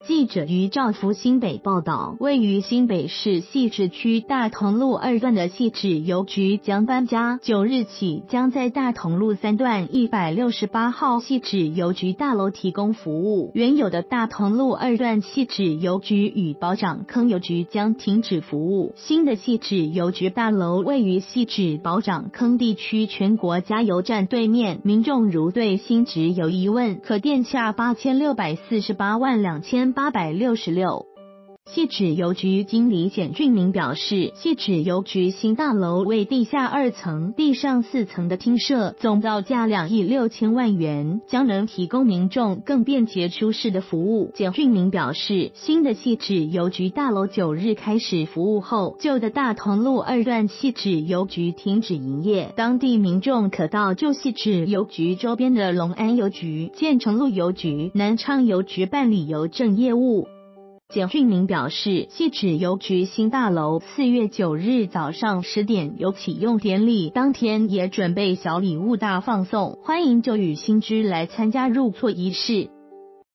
记者于兆福新北报道，位于新北市汐止区大同路2段的汐止邮局将搬家，9日起将在大同路3段168号汐止邮局大楼提供服务。原有的大同路2段汐止邮局与宝长坑邮局将停止服务。新的汐止邮局大楼位于汐止宝长坑地区全国加油站对面，民众如对新址有疑问，可电洽8648万2866。汐止邮局经理简俊明表示，汐止邮局新大楼为地下2层、地上4层的厅舍，总造价2亿6千万元，将能提供民众更便捷舒适的服务。简俊明表示，新的汐止邮局大楼9日开始服务后，旧的大同路2段汐止邮局停止营业，当地民众可到旧汐止邮局周边的隆安邮局、建成路邮局、南昌邮局办理邮政业务。简俊明表示，汐止邮局新大楼4月9日早上10点有启用典礼，当天也准备小礼物大放送，欢迎旧与新知来参加入厝仪式。